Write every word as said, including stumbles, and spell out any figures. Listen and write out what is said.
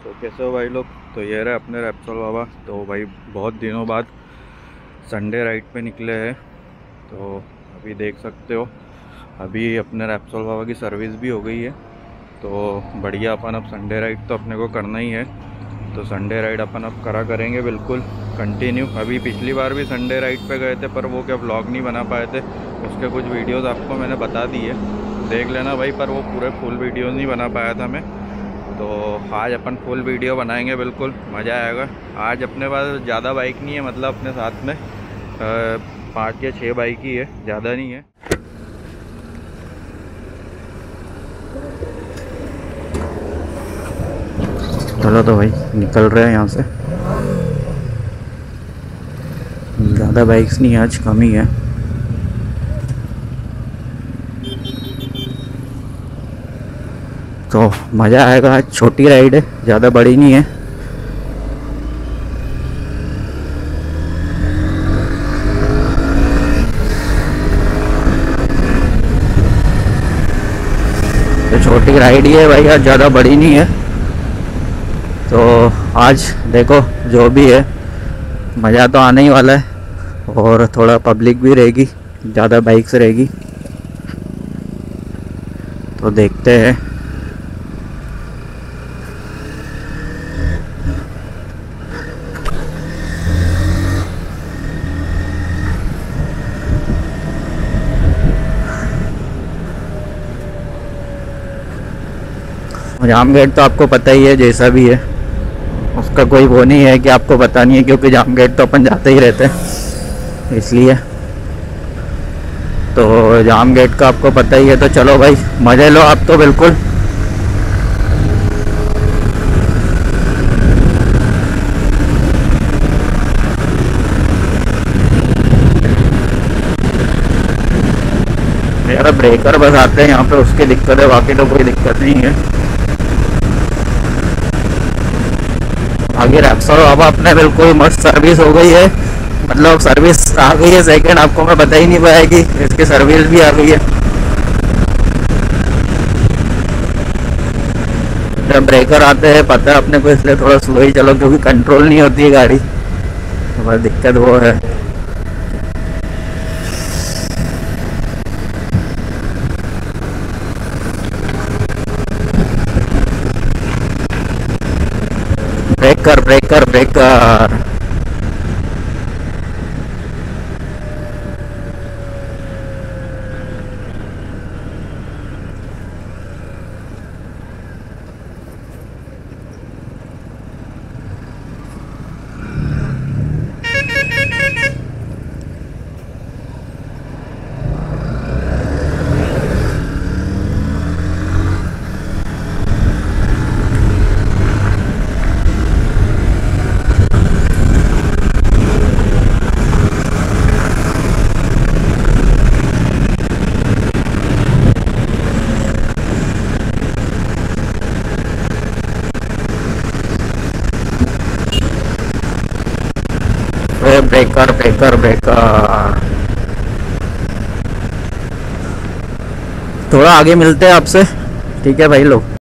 तो कैसे हो भाई लोग। तो ये रहे अपने रैप्सोल बाबा। तो भाई बहुत दिनों बाद संडे राइड पे निकले हैं। तो अभी देख सकते हो, अभी अपने रैप्सोल बाबा की सर्विस भी हो गई है। तो बढ़िया, अपन अब संडे राइड तो अपने को करना ही है। तो संडे राइड अपन अब करा करेंगे बिल्कुल कंटिन्यू। अभी पिछली बार भी संडे राइड पे गए थे, पर वो क्या व्लॉग नहीं बना पाए थे। उसके कुछ वीडियोस आपको मैंने बता दिए, देख लेना भाई। पर वो पूरे फुल वीडियो नहीं बना पाया था मैं। तो आज अपन फुल वीडियो बनाएंगे, बिल्कुल मज़ा आएगा। आज अपने पास ज़्यादा बाइक नहीं है, मतलब अपने साथ में पाँच या छः बाइक ही है, ज़्यादा नहीं है। चलो तो भाई निकल रहे हैं यहाँ से। ज़्यादा बाइक्स नहीं, आज कम ही है। तो मज़ा आएगा। आज छोटी राइड है, ज़्यादा बड़ी नहीं है। तो छोटी राइड ही है भाई, आज ज़्यादा बड़ी नहीं है। तो आज देखो जो भी है, मज़ा तो आने ही वाला है। और थोड़ा पब्लिक भी रहेगी, ज़्यादा बाइक्स रहेगी, तो देखते हैं। जाम गेट तो आपको पता ही है, जैसा भी है उसका कोई वो नहीं है कि आपको पता नहीं है, क्योंकि जाम गेट तो अपन जाते ही रहते हैं इसलिए। तो जाम गेट का आपको पता ही है। तो चलो भाई मज़े लो आप तो बिल्कुल। मेरा ब्रेकर बस आते हैं यहाँ पे, उसकी दिक्कत है, बाकी तो कोई दिक्कत नहीं है। आगे रैप्सोल बाबा अपने बिल्कुल मस्त सर्विस हो गई है, मतलब सर्विस आ गई है। सेकंड आपको मैं बता ही नहीं पाया कि इसकी सर्विस भी आ गई है। जब ब्रेकर आते हैं पता है अपने को, इसलिए थोड़ा स्लो ही चलो, क्योंकि कंट्रोल नहीं होती है गाड़ी, तो बस दिक्कत वो है। Breaker breaker breaker breaker breaker breaker. थोड़ा आगे मिलते हैं आपसे, ठीक है भाई लोग।